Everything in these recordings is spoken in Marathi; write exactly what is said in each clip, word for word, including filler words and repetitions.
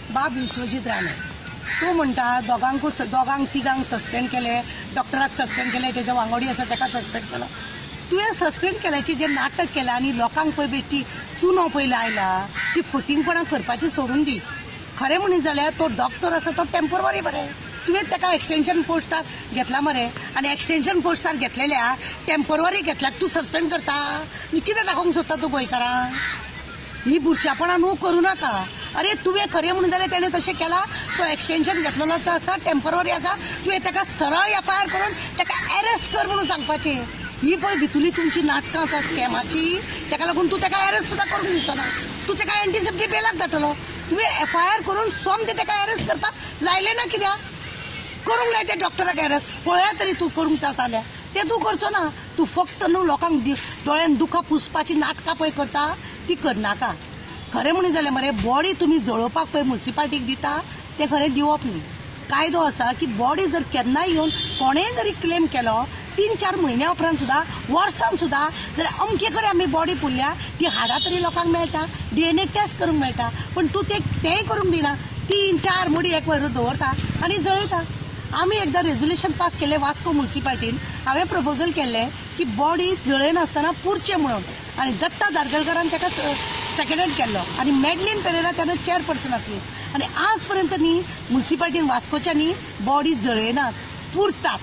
बाब विश्वजीत राणे तूं म्हणटा दोगांकू दोगांक तिगांक सस्पेंड केले, डॉक्टराक सस्पेंड केले, तेजो वांगडी आसा ताका सस्पेंड केलो. तुवें सस्पेंड केल्याची जे नाटक केलां आनी लोकांक पळय बेश्टी चुनो पळय लायला ती फटिंगपणां करपाची सोडून दी. खरें म्हणत जाल्यार तो डॉक्टर आसा तो टेम्पररी बरें, तुवें ताका एक्सटेंशन पोस्टार घेतला मरे आनी एक्सटेंशन पोस्टार घेतलेल्या टेम्पररी घेतल्याक तूं सस्पेंड करता आनी कितें दाखोवंक सोदता तूं गोंयकारांक? ही बुरशापणां न्हू करूं नाका. अरे तुवें खरें म्हणून जाल्यार तेणें तशें केलां, तो एक्सटेंशन घेतलेलो आसा टेम्पररी आसा, तुवें ताका सरळ एफ आय आर करून ताका अरेस्ट कर म्हणून सांगपाचें. ही पळय भितुली तुमची नाटकां आसा स्कॅमाची, ताका लागून तूं ताका अरेस्ट सुद्दां करूंक दिसना. तूं ताका एंटीसेप्टी बेलाक धाडटलो. तुवें एफ आय आर करून सोमतें ताका अरेस्ट करपाक लायलें ना कित्याक? करूंक लाय त्या डॉक्टराक अरेस्ट. पळया तरी तूं करूंक जातालें तें तूं करचो ना. तूं फक्त न्हू लोकांक दोळ्यान दुखां पुसपाची नाटकां पळय करता ती करनाका. खरें म्हणत जाल्यार मरे बॉडी तुमी जळोवपाक पळय म्युन्सिपाल्टीक दिता तें खरें दिवप न्ही. कायदो आसा की बॉडी जर केन्नाय येवन कोणेय जरी क्लेम केलो तीन चार म्हयन्या उपरांत सुद्दां वर्सान सुद्दां जर अमके कडेन आमी बॉडी पुरल्या ती हाडां तरी लोकांक मेळटा, डीएनए टेस्ट करूंक मेळटा. पण तूं ते तेंय करूंक दिना. तीन चार मुडी एक वर दवरता आनी जळयता. आमी एकदां रेजोल्युशन पास केलें वास्को म्युन्सिपाल्टीन. हांवें प्रपोजल केल्लें की बॉडी जळयनासतना पुरचें म्हणून आनी दत्ता दारगळकरान ताका सेकंड हँड केल्लो आनी मॅडलीन पेरेरा तेन्ना चेअरपर्सन आसली. आनी आज पर्यंत न्ही म्युन्सिपाल्टीन वास्कोच्या न्ही बॉडी जळयनात, पुरतात.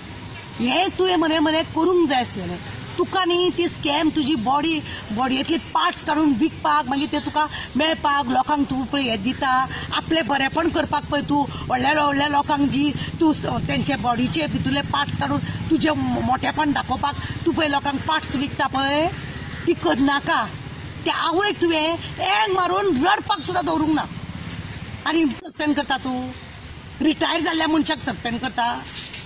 हें तुवें मरे मरे करूंक जाय आसलेलें. तुका न्ही ती स्कॅम तुजी बॉडी बॉडयेंतले पार्ट्स काडून विकपाक मागीर ते तुका मेळपाक लोकांक तूं पळय हें दिता. आपलें बरेंपण करपाक पळय तूं व्हडल्या व्हडल्या लोकांक जी तूं तेंचे बॉडीचे भितरले पार्ट्स काडून तुजें मोठेपण दाखोवपाक तूं पळय लोकांक पार्ट्स विकता पळय ती करनाका. त्या आवयक तुवें एंग मारून रडपाक सुद्दां दवरूंक ना. आनी सस्पेंड करता तूं? रिटायर जाल्ल्या मनशाक सस्पेंड करता?